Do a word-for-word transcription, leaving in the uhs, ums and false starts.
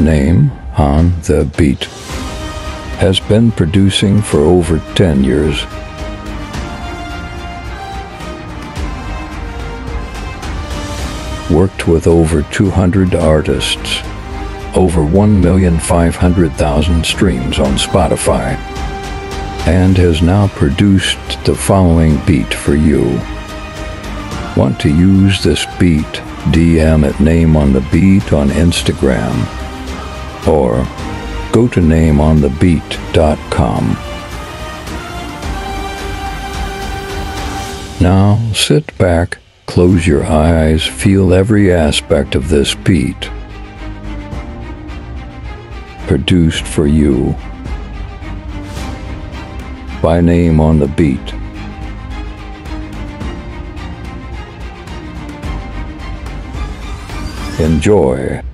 Name on the Beat has been producing for over ten years. Worked with over two hundred artists, over one million five hundred thousand streams on Spotify, and has now produced the following beat for you. Want to use this beat? D M at Name on the Beat on Instagram, or go to name on the beat dot com. Now sit back, close your eyes, feel every aspect of this beat. Produced for you by Name on the Beat. Enjoy.